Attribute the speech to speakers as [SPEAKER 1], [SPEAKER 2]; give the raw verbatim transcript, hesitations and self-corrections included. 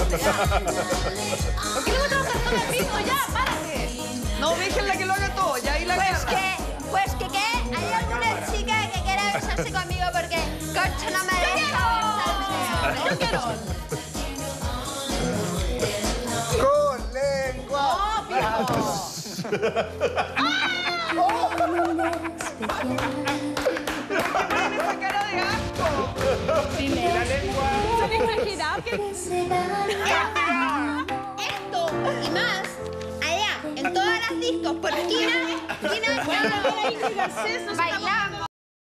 [SPEAKER 1] ¿Por qué le gusta hacer todo el piso? Ya, párate.
[SPEAKER 2] No, déjenla que lo haga todo, ya ahí la
[SPEAKER 3] Pues
[SPEAKER 2] agarra.
[SPEAKER 3] que, pues que, ¿qué? ¿Hay alguna chica que quiera besarse conmigo? Porque Corcho no me deja besarse.
[SPEAKER 1] Yo quiero.
[SPEAKER 4] ¡Con lengua!
[SPEAKER 1] ¡Oh, pico!
[SPEAKER 2] ¡Miren esa cara de asco!
[SPEAKER 1] Y la lengua. Son exagerados.
[SPEAKER 3] Esto y más, allá, en todas las discos, por esquina, esquina,
[SPEAKER 1] Bueno, ahora hay que Garcés, no se está
[SPEAKER 3] bailando.